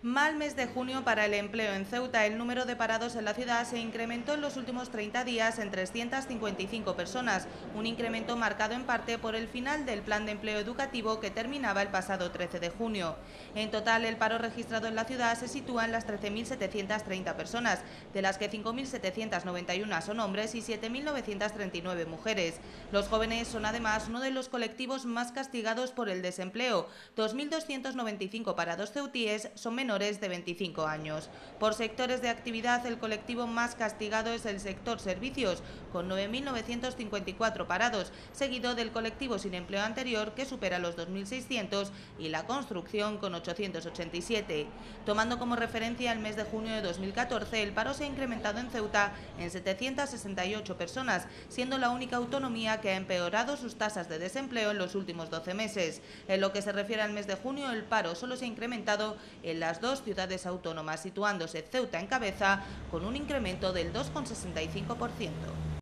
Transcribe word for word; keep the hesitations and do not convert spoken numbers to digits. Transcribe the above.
Mal mes de junio para el empleo en Ceuta. El número de parados en la ciudad se incrementó en los últimos treinta días en trescientas cincuenta y cinco personas, un incremento marcado en parte por el final del plan de empleo educativo que terminaba el pasado trece de junio. En total, el paro registrado en la ciudad se sitúa en las trece mil setecientas treinta personas, de las que cinco mil setecientas noventa y uno son hombres y siete mil novecientas treinta y nueve mujeres. Los jóvenes son además uno de los colectivos más castigados por el desempleo. dos mil doscientos noventa y cinco parados ceutíes son menores de veinticinco años. Por sectores de actividad, el colectivo más castigado es el sector servicios, con nueve mil novecientos cincuenta y cuatro parados, seguido del colectivo sin empleo anterior, que supera los dos mil seiscientos, y la construcción, con ochocientos ochenta y siete. Tomando como referencia el mes de junio de dos mil catorce, el paro se ha incrementado en Ceuta en setecientas sesenta y ocho personas, siendo la única autonomía que ha empeorado sus tasas de desempleo en los últimos doce meses. En lo que se refiere al mes de junio, el paro solo se ha incrementado en las dos ciudades autónomas, situándose Ceuta en cabeza con un incremento del dos coma sesenta y cinco por ciento.